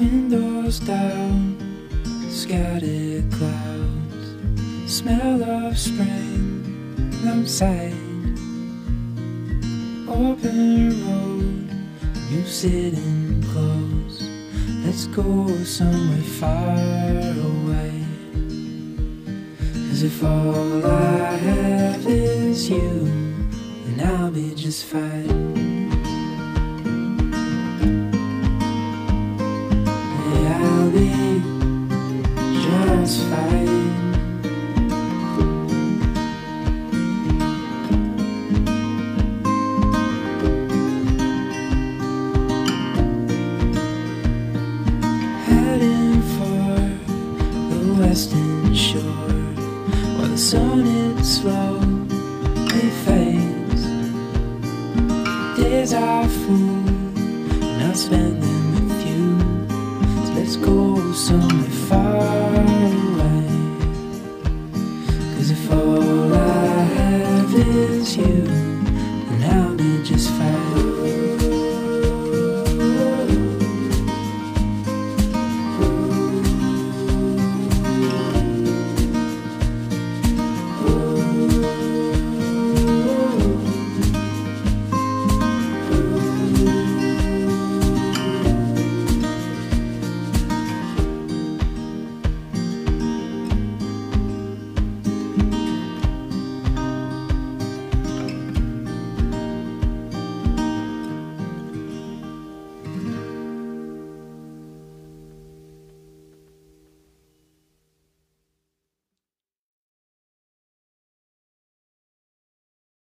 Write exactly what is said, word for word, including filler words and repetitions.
Windows down, scattered clouds, smell of spring outside. Open road, you sitting close. Let's go somewhere far away. 'Cause if all I have is you, then I'll be just fine. Yeah, I'll be just fine. Heading for the western shore, while the sun it slowly fades. Days are full, and I'll spend them with you. So let's go somewhere far away. 'Cause if all I have is you,